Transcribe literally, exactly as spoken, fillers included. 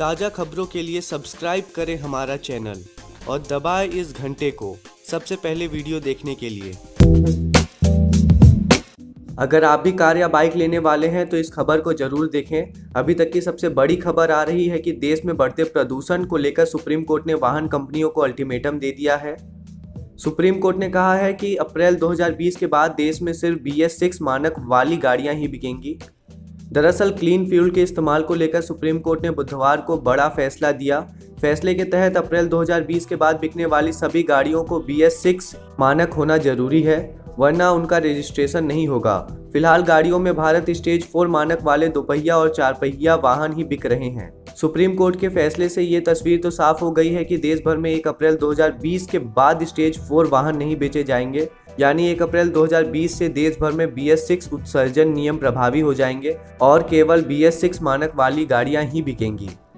ताज़ा खबरों के लिए सब्सक्राइब करें हमारा चैनल और दबाएं इस घंटे को सबसे पहले वीडियो देखने के लिए। अगर आप भी कार या बाइक लेने वाले हैं तो इस खबर को जरूर देखें। अभी तक की सबसे बड़ी खबर आ रही है कि देश में बढ़ते प्रदूषण को लेकर सुप्रीम कोर्ट ने वाहन कंपनियों को अल्टीमेटम दे दिया है। सुप्रीम कोर्ट ने कहा है कि अप्रैल दो हज़ार बीस के बाद देश में सिर्फ बी एस सिक्स मानक वाली गाड़ियां ही बिकेंगी। दरअसल क्लीन फ्यूल के इस्तेमाल को लेकर सुप्रीम कोर्ट ने बुधवार को बड़ा फैसला दिया। फैसले के तहत अप्रैल दो हज़ार बीस के बाद बिकने वाली सभी गाड़ियों को बी एस सिक्स मानक होना जरूरी है, वरना उनका रजिस्ट्रेशन नहीं होगा। फिलहाल गाड़ियों में भारत स्टेज फोर मानक वाले दोपहिया और चारपहिया वाहन ही बिक रहे हैं। सुप्रीम कोर्ट के फैसले से ये तस्वीर तो साफ हो गई है कि देश भर में एक अप्रैल दो हज़ार बीस के बाद स्टेज फोर वाहन नहीं बेचे जाएंगे, यानी एक अप्रैल दो हज़ार बीस से देश भर में बी एस सिक्स उत्सर्जन नियम प्रभावी हो जाएंगे और केवल बी एस सिक्स मानक वाली गाड़ियां ही बिकेंगी।